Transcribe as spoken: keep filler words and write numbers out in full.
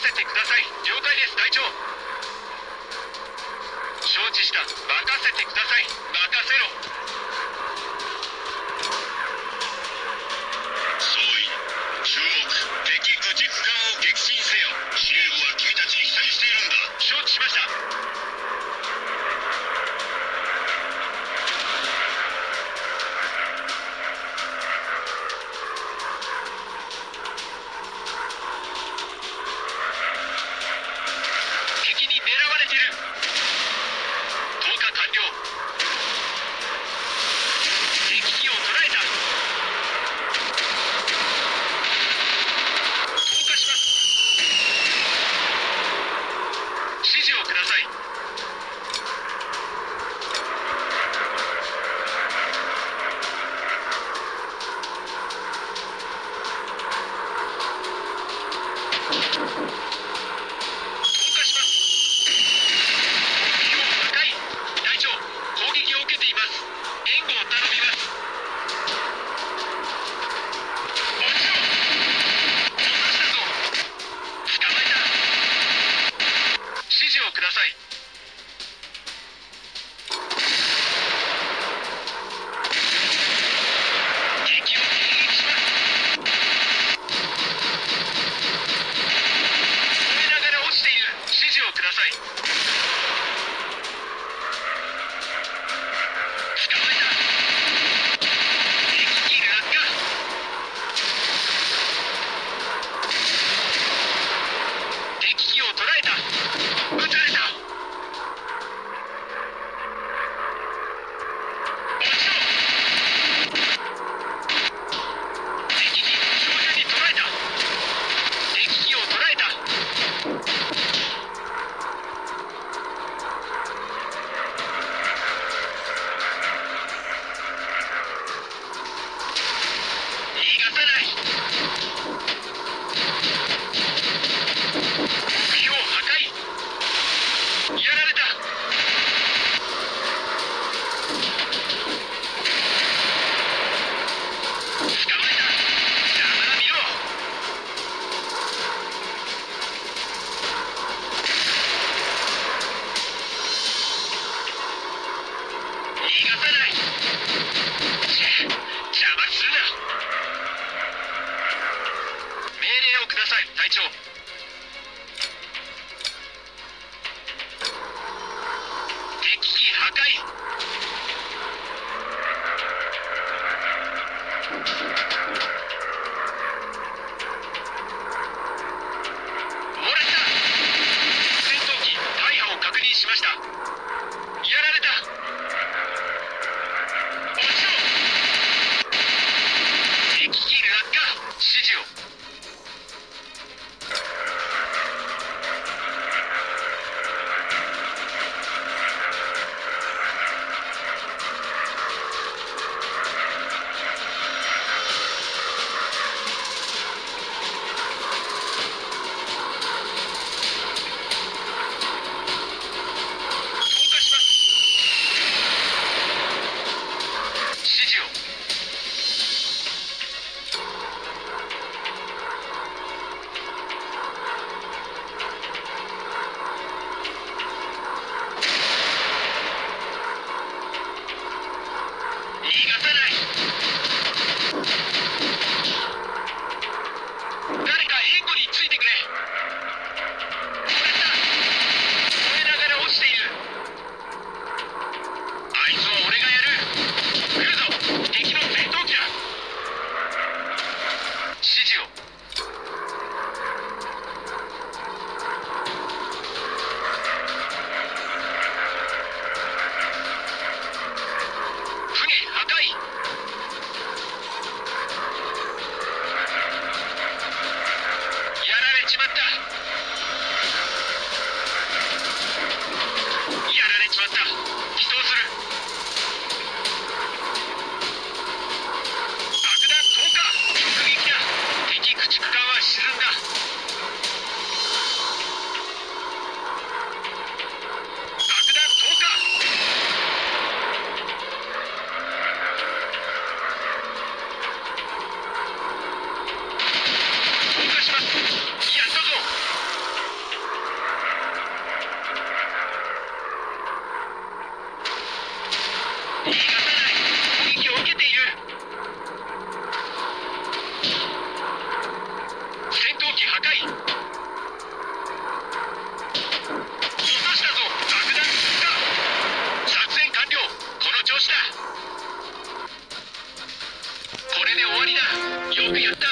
せてください。了解です、隊長。承知した。任せてください。任せろ。総員注目。敵駆逐艦を撃沈せよ。司令部は君たちに期待しているんだ。承知しました。敵に狙われてる。投下完了。敵機を捉えた。投下します。指示をください。投下します。目標破壊。隊長、攻撃を受けています。援護を頼みます。落ちろ。落としたぞ。捕まえた。指示をください。敵を迎撃します。燃えながら落ちている。指示をください。捕まえた。敵機落下。敵機を捉えた。撃たれた。落ちろ。敵機照準に捉えた。敵機を捉えた。逃がさない。目標破壊。 逃がさない。攻撃を受けている。戦闘機破壊。落としたぞ。爆弾だ。作戦完了。この調子だ。これで終わりだ。よくやった。